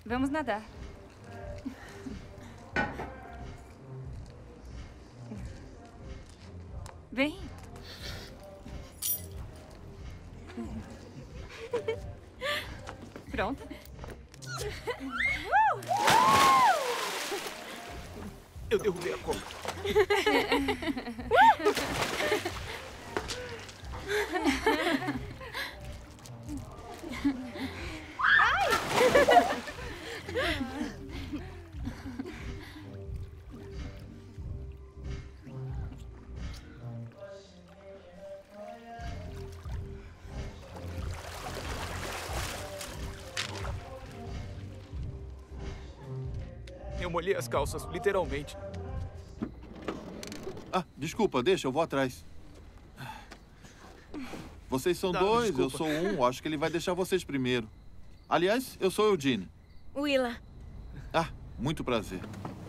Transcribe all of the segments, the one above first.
Vamos nadar. Vem. Pronto. Eu derrubei a copa. Eu molhei as calças, literalmente. Ah, desculpa, deixa, eu vou atrás. Vocês são dois, desculpa. eu sou um. Acho que ele vai deixar vocês primeiro. Aliás, eu sou Eugene. Willa. Ah, muito prazer.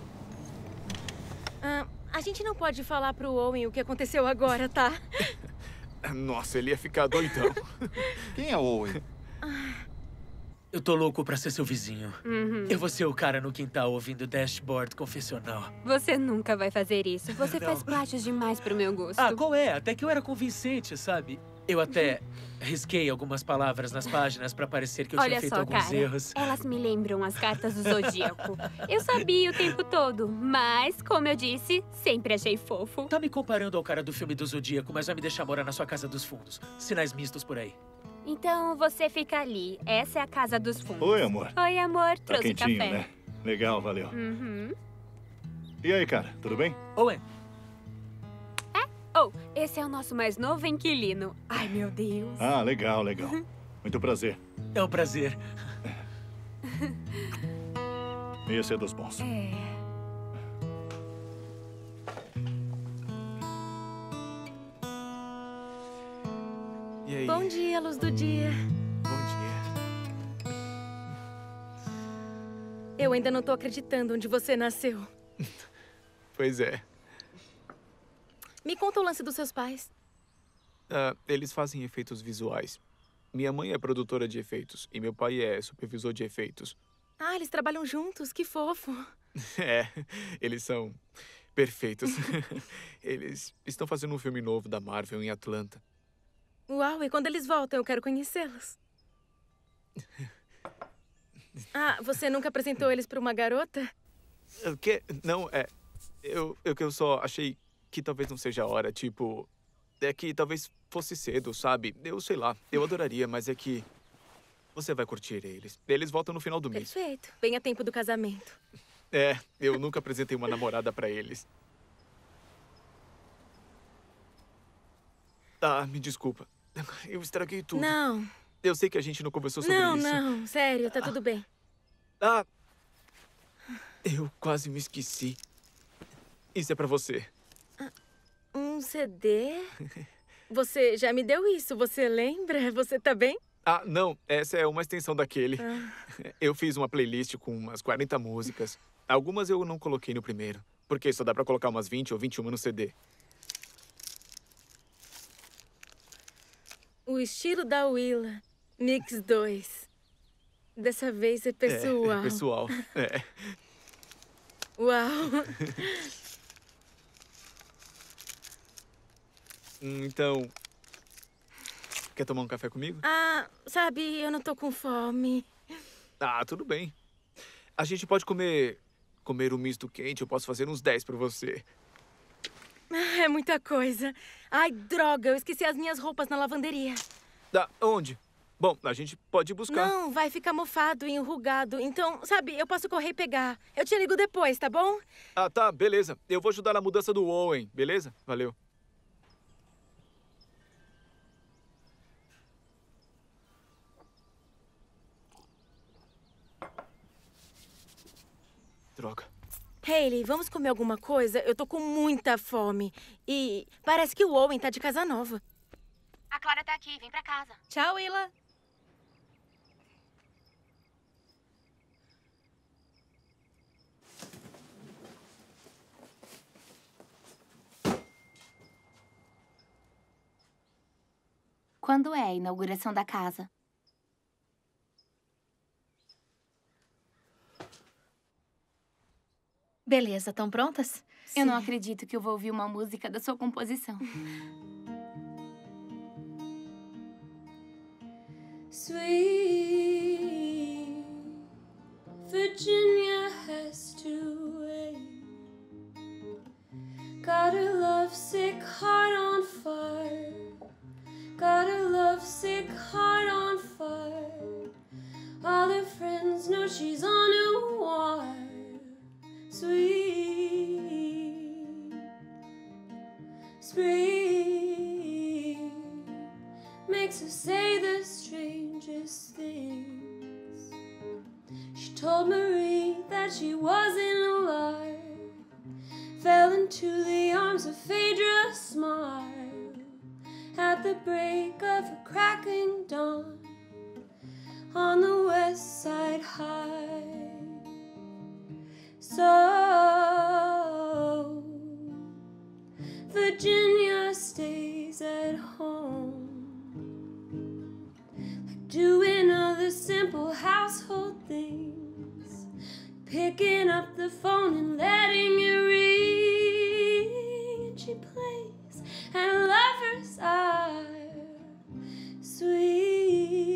A gente não pode falar pro Owen o que aconteceu agora, tá? Nossa, ele ia ficar doidão. Quem é Owen? Eu tô louco pra ser seu vizinho. Eu vou ser o cara no quintal ouvindo Dashboard confessional. Você nunca vai fazer isso. Você Não. faz plástios demais pro meu gosto. Ah, qual é? Até que eu era convincente, sabe? Eu até risquei algumas palavras nas páginas pra parecer que eu tinha Olha feito só, alguns cara. erros. Elas me lembram as cartas do Zodíaco. Eu sabia o tempo todo, mas, como eu disse, sempre achei fofo. Tá me comparando ao cara do filme do Zodíaco, mas vai me deixar morar na sua casa dos fundos. Sinais mistos por aí. Então você fica ali. Essa é a casa dos fundos. Oi, amor. Oi, amor. Tá Trouxe quentinho, café. né? Legal, valeu. Uhum. E aí, cara, tudo bem? Owen, Oh, esse é o nosso mais novo inquilino. Ai, meu Deus. Ah, legal, legal. Muito prazer. é um prazer. Esse é dos bons. E aí? Bom dia, luz do dia. Bom dia. Eu ainda não tô acreditando onde você nasceu. Pois é. Me conta o lance dos seus pais. Eles fazem efeitos visuais. Minha mãe é produtora de efeitos e meu pai é supervisor de efeitos. Ah, eles trabalham juntos, que fofo. É, eles são perfeitos. Eles estão fazendo um filme novo da Marvel em Atlanta. Uau, e quando eles voltam, eu quero conhecê-los. Ah, você nunca apresentou eles pra uma garota? O quê? Não, eu só achei que talvez não seja a hora, tipo... É que talvez fosse cedo, sabe? Eu sei lá, eu adoraria, mas é que... Você vai curtir eles. Eles voltam no final do mês. Perfeito. Bem a tempo do casamento. É, eu nunca apresentei uma namorada pra eles. Ah, me desculpa. Eu estraguei tudo. Não, Eu sei que a gente não conversou sobre não, isso. não. Sério, tá tudo bem. Ah, eu quase me esqueci. Isso é pra você. Um CD? Você já me deu isso, você lembra? Você tá bem? Ah, não, essa é uma extensão daquele. Eu fiz uma playlist com umas 40 músicas. Algumas eu não coloquei no primeiro, porque só dá pra colocar umas 20 ou 21 no CD. O estilo da Willa. Mix 2. Dessa vez é pessoal. É pessoal. É. Uau. Então, quer tomar um café comigo? Ah, sabe, eu não tô com fome. Ah, tudo bem. A gente pode comer um misto quente, eu posso fazer uns 10 pra você. Ah, é muita coisa. Ai, droga, eu esqueci as minhas roupas na lavanderia. Ah, onde? Bom, a gente pode ir buscar. Não, vai ficar mofado e enrugado. Então, sabe, eu posso correr e pegar. Eu te ligo depois, tá bom? Ah, tá, beleza. Eu vou ajudar na mudança do Owen, beleza? Valeu. Droga. Hayley, vamos comer alguma coisa? Eu tô com muita fome. E parece que o Owen tá de casa nova. A Clara tá aqui, vem pra casa. Tchau, Willa. Quando é a inauguração da casa? Beleza, estão prontas? Eu não acredito que eu vou ouvir uma música da sua composição. Sweet Virginia has to wait. Got a lovesick heart on fire. Got a lovesick heart on fire. All her friends know she's on a wire. Sweet spring makes her say the strangest things. She told Marie that she wasn't a liar. Fell into the arms of Phaedra Smile at the break of a cracking dawn on the West Side High. So Virginia stays at home, like doing other simple household things, picking up the phone and letting it ring. She plays at a lover's eye, sweet.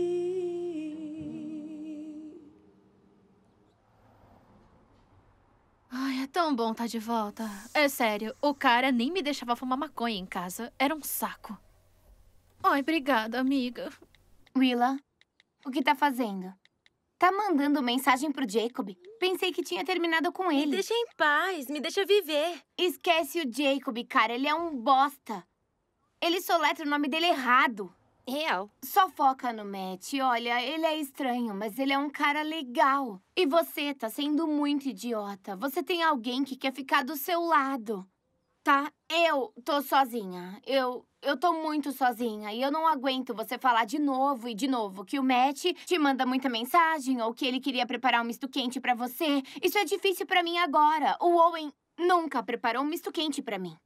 Ai, é tão bom estar de volta. É sério, o cara nem me deixava fumar maconha em casa. Era um saco. Ai, obrigada, amiga. Willa, o que tá fazendo? Tá mandando mensagem pro Jacob? Pensei que tinha terminado com Me ele. deixa em paz, me deixa viver. Esquece o Jacob, cara. Ele é um bosta. Ele soletra o nome dele errado. Real. Só foca no Matt. Olha, ele é estranho, mas ele é um cara legal. E você tá sendo muito idiota. Você tem alguém que quer ficar do seu lado. Tá? Eu tô sozinha. Eu tô muito sozinha. E eu não aguento você falar de novo e de novo que o Matt te manda muita mensagem ou que ele queria preparar um misto quente pra você. Isso é difícil pra mim agora. O Owen nunca preparou um misto quente pra mim.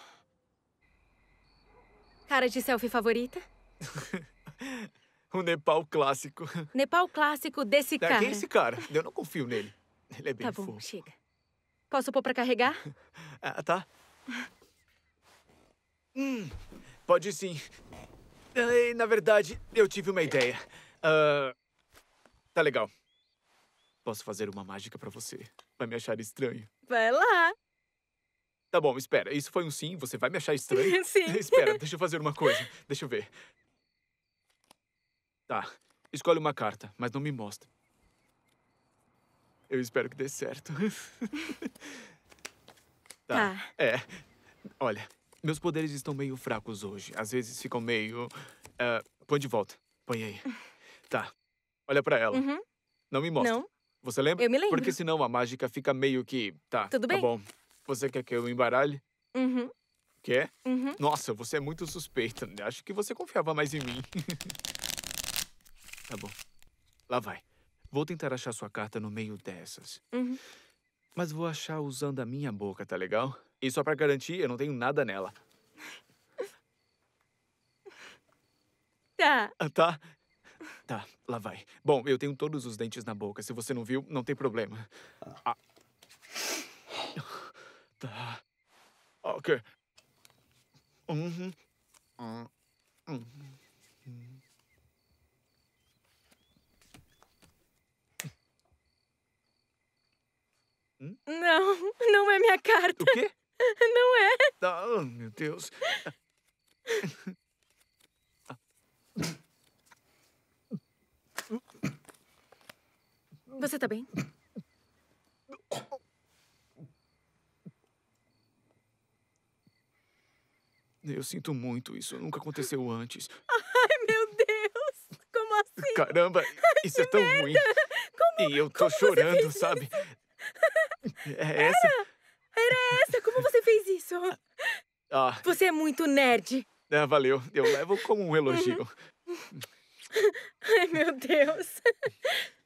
Cara de selfie favorita? O Nepal clássico. Nepal clássico desse cara. Quem é esse cara? Eu não confio nele. Ele é bem Tá bom, fofo. chega. Posso pôr pra carregar? Ah, tá. Pode sim. Na verdade, eu tive uma ideia. Tá legal. Posso fazer uma mágica pra você. Vai me achar estranho. Vai lá. Tá bom, espera. Isso foi um sim? Você vai me achar estranho? Sim. Espera, deixa eu fazer uma coisa. Deixa eu ver. Tá. Escolhe uma carta, mas não me mostra. Eu espero que dê certo. Tá. É. Olha, meus poderes estão meio fracos hoje. Às vezes ficam meio... põe de volta. Põe aí. Tá. Olha pra ela. Uhum. Não me mostra. Não. Você lembra? Eu me lembro. Porque senão a mágica fica meio que... Tá, Tudo bem. Tá bom. Você quer que eu embaralhe? Uhum. Quer? Uhum. Nossa, você é muito suspeita. Acho que você confiava mais em mim. Tá bom. Lá vai. Vou tentar achar sua carta no meio dessas. Uhum. Mas vou achar usando a minha boca, tá legal? E só pra garantir, eu não tenho nada nela. Tá. Ah, tá? Tá, lá vai. Bom, eu tenho todos os dentes na boca. Se você não viu, não tem problema. Ah. Tá. Ok. Uhum. Não, não é minha carta. O quê? Não é. Oh, meu Deus. Você tá bem? Eu sinto muito. Isso nunca aconteceu antes. Ai, meu Deus. Como assim? Caramba, isso é tão ruim. E eu tô chorando, sabe? É essa? Era essa? Como você fez isso? Ah, Você é muito nerd. valeu. Eu levo como um elogio. Ai, meu Deus.